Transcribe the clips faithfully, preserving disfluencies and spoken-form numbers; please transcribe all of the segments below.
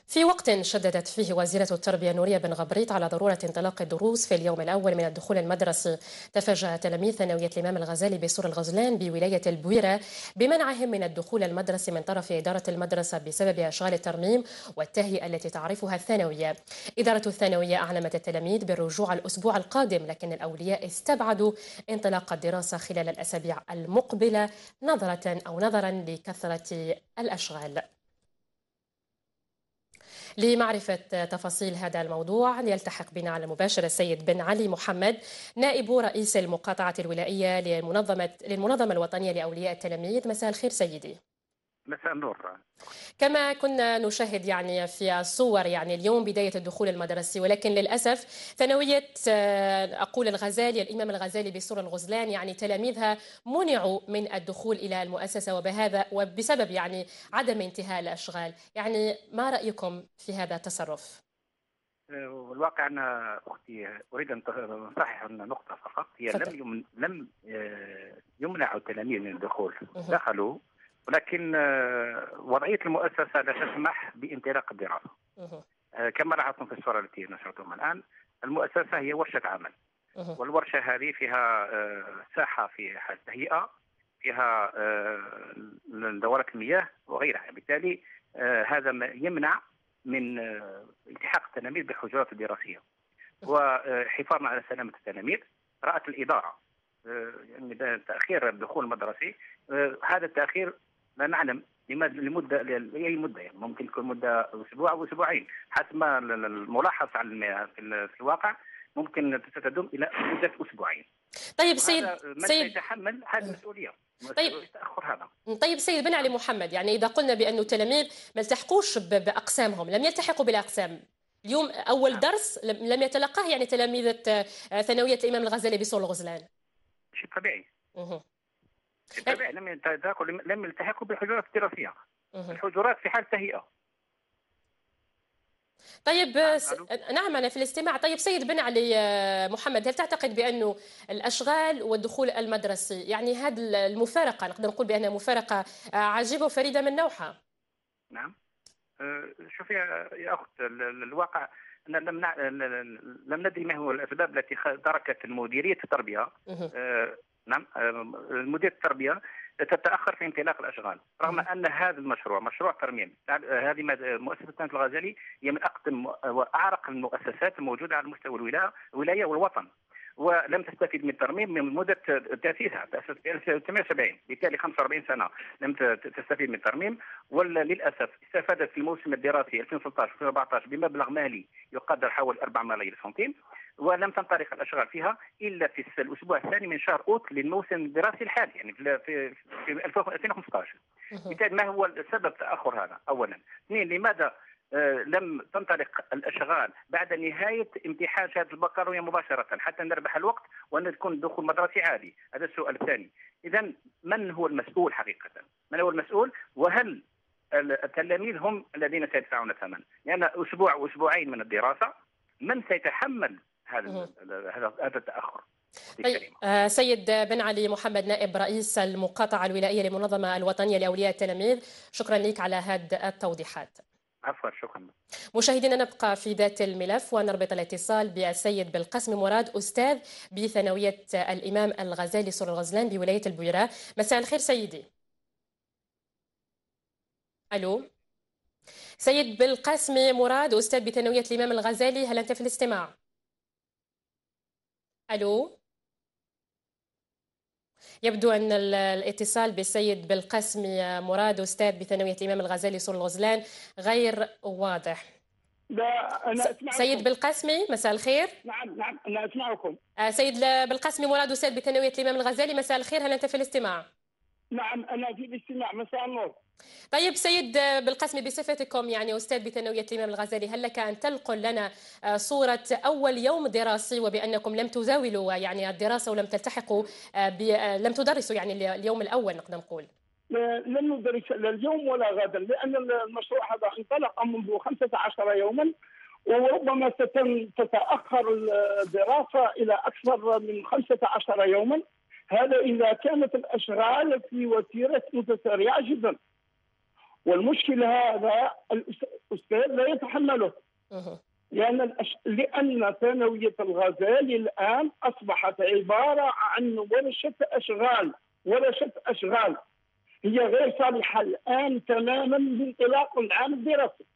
في وقت شددت فيه وزيرة التربية نورية بن غبريط على ضرورة انطلاق الدروس في اليوم الأول من الدخول المدرسي، تفاجأ تلاميذ ثانوية الإمام الغزالي بسور الغزلان بولاية البويرة بمنعهم من الدخول المدرسي من طرف إدارة المدرسة بسبب أشغال الترميم والتهيئة التي تعرفها الثانوية. إدارة الثانوية أعلمت التلاميذ بالرجوع الأسبوع القادم، لكن الأولياء استبعدوا انطلاق الدراسة خلال الأسابيع المقبلة نظرة أو نظرا لكثرة الأشغال. لمعرفة تفاصيل هذا الموضوع يلتحق بنا على المباشر السيد بن علي محمد، نائب رئيس المقاطعة الولائية للمنظمة للمنظمة الوطنية لأولياء التلاميذ. مساء الخير سيدي. مساء النور. كما كنا نشاهد يعني في الصور يعني اليوم بداية الدخول المدرسي، ولكن للأسف ثانوية أقول الغزالي الإمام الغزالي بسور الغزلان يعني تلاميذها منعوا من الدخول إلى المؤسسة، وبهذا وبسبب يعني عدم انتهاء الأشغال. يعني ما رأيكم في هذا التصرف؟ والواقع أن أختي أريد أن أصحح نقطة فقط، هي فضل. لم يمن لم يمنع التلاميذ من الدخول، دخلوا، ولكن وضعية المؤسسة لا تسمح بانطلاق الدراسة. كما لاحظتم في الصورة التي نشرتم الآن، المؤسسة هي ورشة عمل، والورشة هذه فيها ساحة في حال تهيئة، فيها دورات المياه وغيرها، بالتالي هذا ما يمنع من التحاق التلاميذ بالحجرات الدراسية وحفاظا على سلامة التلاميذ. رأت الإدارة يعني تأخير الدخول المدرسي، هذا التأخير لا نعلم لماذا، لمدة لأي مدة، يعني ممكن تكون مدة أسبوع أو أسبوعين حسب ما الملاحظ على في الواقع، ممكن ستدوم إلى مدة أسبوعين. طيب سيد من سيد سيتحمل هذه المسؤولية؟ طيب التأخر هذا. طيب سيد بن علي محمد، يعني إذا قلنا بأن التلاميذ ما التحقوش بأقسامهم، لم يلتحقوا بالأقسام اليوم، أول نعم. درس لم يتلقاه يعني تلاميذ ثانوية الإمام الغزالي بسور الغزلان. شيء طبيعي. مه. شيء طبيعي، لم يلتحقوا لم يلتحقوا بالحجرات الدراسية. مه. الحجرات في حال تهيئة. طيب نعم. س... نعم أنا في الاستماع. طيب سيد بن علي محمد، هل تعتقد بأنه الأشغال والدخول المدرسي يعني هذه المفارقة نقدر نقول بأنها مفارقة عجيبة وفريدة من نوعها؟ نعم. شوفي يا أخت، الواقع أن لم نع... لم ندري ما هو الأسباب التي تركت مديرية التربية أه... نعم مديرية التربية تتأخر في انطلاق الأشغال، رغم أن هذا المشروع مشروع ترميم. هذه مؤسسة ثانية الغزالي هي من أقدم وأعرق المؤسسات الموجودة على مستوى الولاية الولاية والوطن، ولم تستفيد من الترميم من مدة تأسيسها، تأسست في ألف وتسعمائة وسبعين، بالتالي خمسة وأربعين سنة لم تستفيد من الترميم. وللأسف استفادت في الموسم الدراسي ألفين وثلاثة عشر ألفين وأربعة عشر بمبلغ مالي يقدر حوالي أربعة ملايين سنتيم، ولم تنطلق الأشغال فيها إلا في الأسبوع الثاني من شهر أوت للموسم الدراسي الحالي، يعني في في ألفين وخمسة عشر. بالتالي ما هو السبب تأخر هذا؟ أولا. اثنين، لماذا لم تنطلق الاشغال بعد نهايه امتحان شهاده البكالوريا مباشره حتى نربح الوقت وان تكون دخول مدرسي عادي؟ هذا السؤال الثاني. اذا من هو المسؤول حقيقه؟ من هو المسؤول؟ وهل التلاميذ هم الذين سيدفعون الثمن؟ لان يعني اسبوع واسبوعين من الدراسه، من سيتحمل هذا هذا التاخر؟ طيب آه سيد بن علي محمد، نائب رئيس المقاطعه الولائيه للمنظمه الوطنيه لاولياء التلاميذ، شكرا لك على هذه التوضيحات. عفوا، شكرا. مشاهدينا نبقى في ذات الملف ونربط الاتصال بالسيد بالقاسم مراد، أستاذ بثانوية الإمام الغزالي سور الغزلان بولاية البويرة. مساء الخير سيدي. ألو سيد بالقاسم مراد، أستاذ بثانوية الإمام الغزالي، هل أنت في الاستماع؟ ألو يبدو أن الاتصال بالسيد بالقاسم مراد، أستاذ بثانوية الإمام الغزالي سور الغزلان، غير واضح. لا أنا أسمعكم. سيد بالقاسمي مساء الخير. نعم نعم أنا أسمعكم. سيد بالقاسمي مراد، أستاذ بثانوية الإمام الغزالي، مساء الخير، هل أنت في الاستماع؟ نعم أنا في الاستماع، مساء النور. طيب سيد بالقاسمي، بصفتكم يعني أستاذ بثانوية الإمام الغزالي، هل لك أن تنقل لنا صورة أول يوم دراسي وبأنكم لم تزاولوا يعني الدراسة ولم تلتحقوا ب... لم تدرسوا يعني اليوم الأول نقدر نقول؟ لن ندرس لا اليوم ولا غدا، لأن المشروع هذا انطلق منذ خمسة عشر يوما، وربما ستتأخر الدراسة إلى أكثر من خمسة عشر يوما. هذا إذا كانت الأشغال في وتيرة متسارعة جدا. والمشكل هذا الأستاذ لا يتحمله، لأن الأش... لأن ثانوية الغزالي الآن أصبحت عبارة عن ورشة أشغال، ورشة أشغال هي غير صالحة الآن تماما لانطلاق العام الدراسي.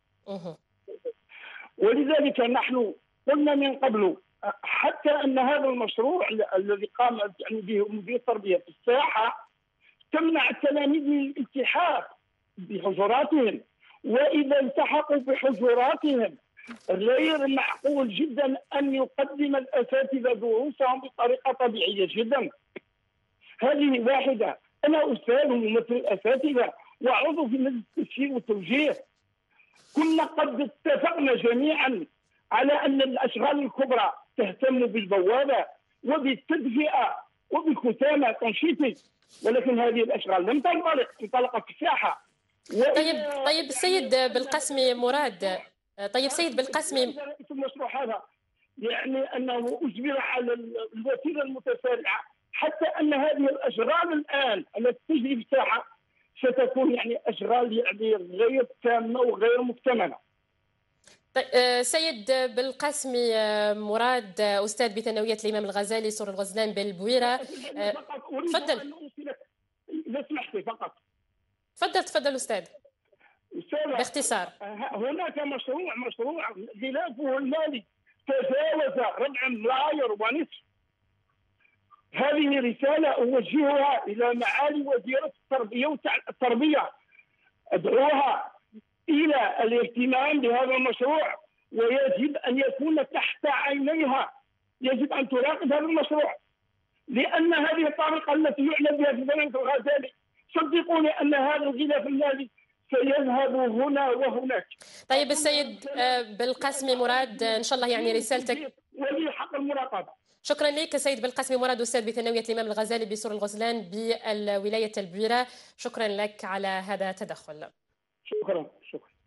ولذلك نحن قلنا من قبل حتى أن هذا المشروع الذي قام يعني به مدير التربية في الساحة تمنع التلاميذ من الالتحاق بحجراتهم، وإذا التحقوا بحجراتهم غير معقول جدا أن يقدم الأساتذة دروسهم بطريقة طبيعية جدا. هذه واحدة. أنا أستاذ وممثل الأساتذة وعضو في مجلس التشريع والتوجيه، كنا قد اتفقنا جميعا على أن الأشغال الكبرى تهتم بالبوابة وبالتدفئة وبالختامة تنشيطي، ولكن هذه الأشغال لم تنطلق، انطلقت في الساحة. طيب طيب السيد بالقاسمي مراد، طيب سيد بالقاسمي، المشروع هذا يعني أنه أجبر على الوتيرة المتسارعة، حتى أن هذه الأشغال الآن التي تجري في الساحة ستكون يعني أشغال يعني غير تامة وغير مكتملة. طيب سيد بالقاسمي مراد، أستاذ بثانوية الإمام الغزالي سور الغزلان بالبويرة، تفضل. إذا سمحتي فقط. تفضل تفضل أستاذ. باختصار. هناك مشروع مشروع غلافه المالي تجاوز ربع ملاير ونصف. هذه رسالة أوجهها إلى معالي وزيرة التربية والتربية، أدعوها إلى الاهتمام بهذا المشروع، ويجب أن يكون تحت عينيها، يجب أن تراقب هذا المشروع، لأن هذه الطريقة التي يعلن بها في ثانوية الغزالي صدقوني أن هذا الغلاف المالي سيذهب هنا وهناك. طيب السيد بالقاسمي مراد، إن شاء الله يعني رسالتك ولي حق المراقبة. شكرا لك سيد بالقاسمي مراد، أستاذ بثانوية الإمام الغزالي بسور الغزلان بالولاية البويرة، شكرا لك على هذا التدخل. شكرا شكرا.